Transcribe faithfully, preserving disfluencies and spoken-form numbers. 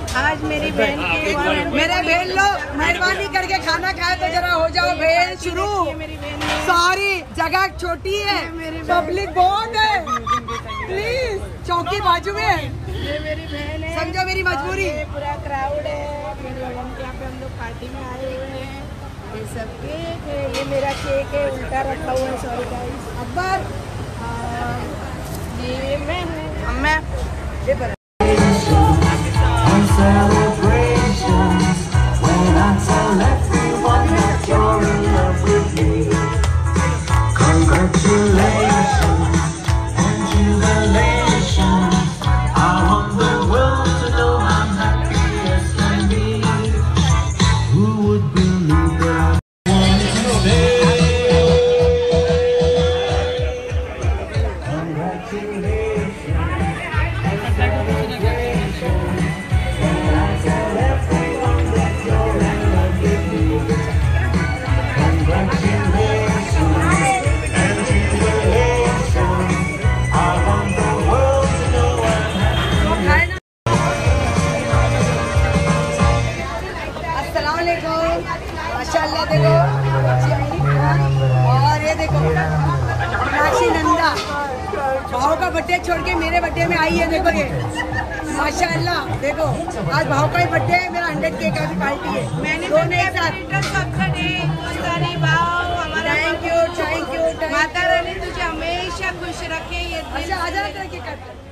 आज मेरी बहन के मेरे बहन लोग मेहरबानी करके खाना खाए तो जरा हो जाओ बहन शुरू। सॉरी जगह छोटी है, पब्लिक बहुत है, प्लीज चौकी बाजू में मेरी बहन है, समझो मेरी मजबूरी। पूरा क्राउड है, मेरे बहन के यहाँ पे हम लोग पार्टी में आए हुए हैं। ये सब केक है, ये मेरा केक है उल्टा रखा हुआ है, सॉरी गाइस। अब्बर ये मैं अम्मा ये पर माशाल्लाह देखो और ये देखो मीनाक्षी नंदा भाव का बर्थडे छोड़ के मेरे बर्थडे में आई है। देखो ये माशाल्लाह देखो आज भाव का ही बर्थडे है, मेरा हंड्रेड के का भी पार्टी है। मैंने दोनों एक साथ thank you thank you Mata Rani तुझे हमेशा खुश रखे। ये अच्छा आ जाना करके